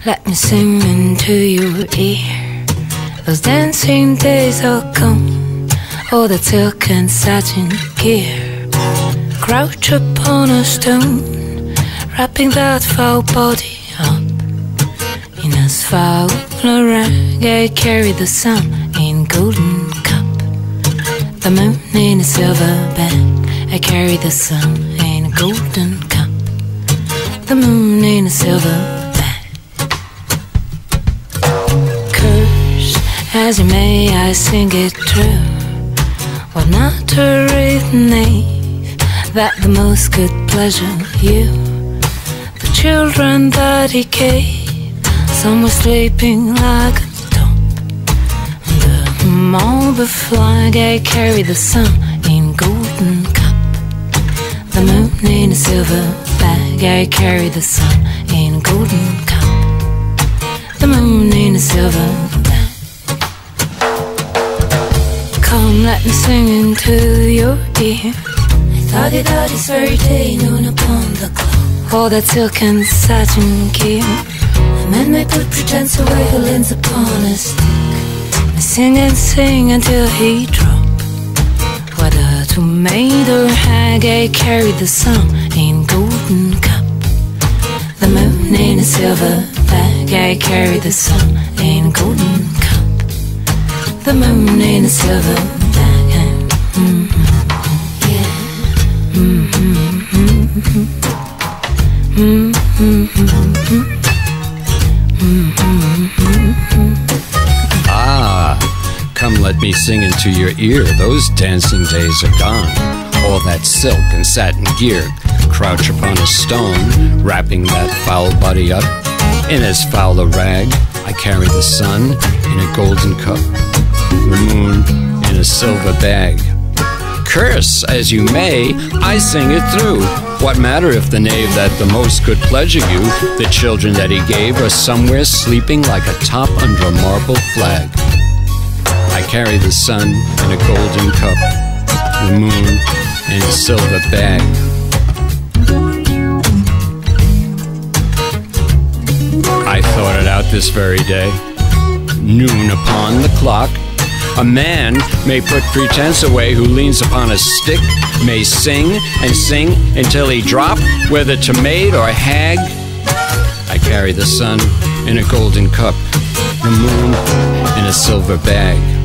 Let me sing into your ear. Those dancing days are gone. Oh, that silk and satin gear. Crouch upon a stone, wrapping that foul body up in as foul a rag. I carry the sun in golden cup, the moon in a silver bag. I carry the sun in a golden cup, the moon in a silver bag. Curse as you may, I sing it true. What matter if knave, that the most could pleasure you. The children that he gave, some were sleeping like a top. The marble flag, I carry the sun in golden cup, the moon in a silver bag. I carry the sun in a golden cup, the moon in a silver bag. Come, let me sing into your ear. I thought it out this very day, noon upon the clock. All that silk and satin gear. A man may put pretense away who leans upon a stick. I sing and sing until he drop. Whether to maid or hag, I carry the sun in golden cup, the moon in a silver bag. I carry the sun in a golden cup, the moon in a silver bag. Yeah. Ah, come let me sing into your ear. Those dancing days are gone. All that silk and satin gear. Crouch upon a stone, wrapping that foul body up in as foul a rag. I carry the sun in a golden cup, the moon in a silver bag. Curse as you may, I sing it through. What matter if the knave that the most could pleasure you, the children that he gave are somewhere sleeping like a top under a marble flag. I carry the sun in a golden cup, the moon in a silver bag. I thought it out this very day. Noon upon the clock. A man may put pretense away who leans upon a stick, may sing and sing until he drop, whether to maid or hag. I carry the sun in a golden cup, the moon in a silver bag.